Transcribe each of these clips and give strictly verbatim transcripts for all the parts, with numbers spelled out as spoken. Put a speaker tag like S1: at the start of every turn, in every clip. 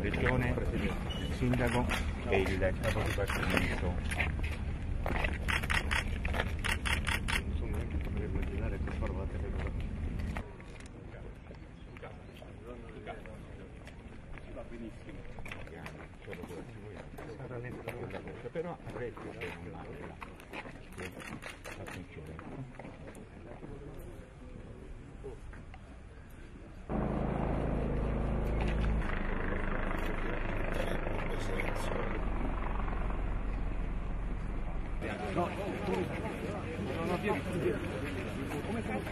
S1: regione, il sindaco e il capo dipartimento. Insomma, anche potrei immaginare che formate le cose. Si va benissimo. Sarà lenta quella cosa, però avrei più che non manca. Attenzione. No, no, no, vieni, vieni. Come sono?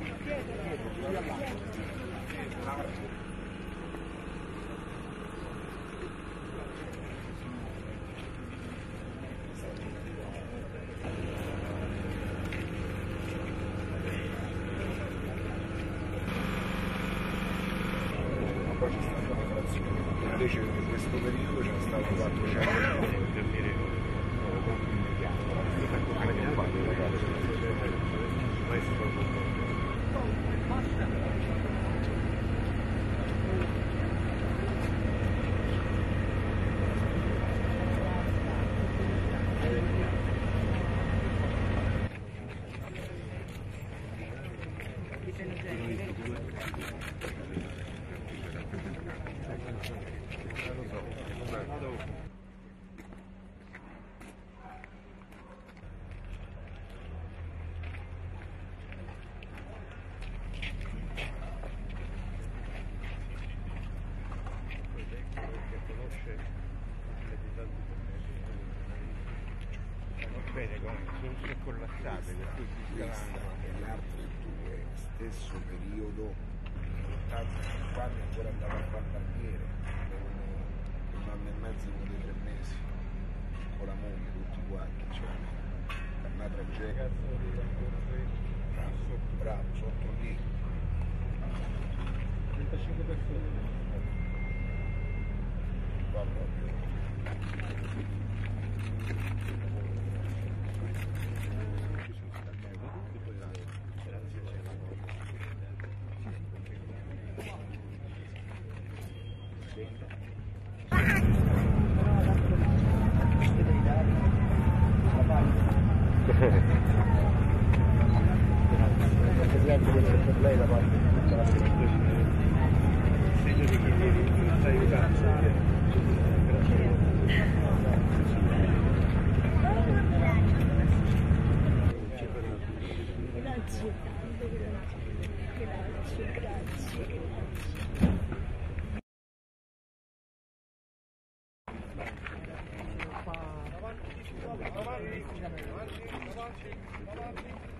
S1: Poi c'è stata una frazione, invece in questo periodo c'è stato quattrocento. Bene, sono collassate, per cui si
S2: questa e le altre due, stesso periodo, nell'ottanta cinquanta ancora andava a fare barbiere, avevano un anno e mezzo, uno dei tre mesi, con la moglie, tutti quanti, cioè, è una tragedia. Bravo, bravo, sotto lì.
S1: trentacinque persone.
S2: Va proprio.
S3: Presidente del lei da parte della
S1: segno di chi ti sta aiutando.
S4: Grazie, grazie, grazie. Avanti, avanti, avanti, avanti.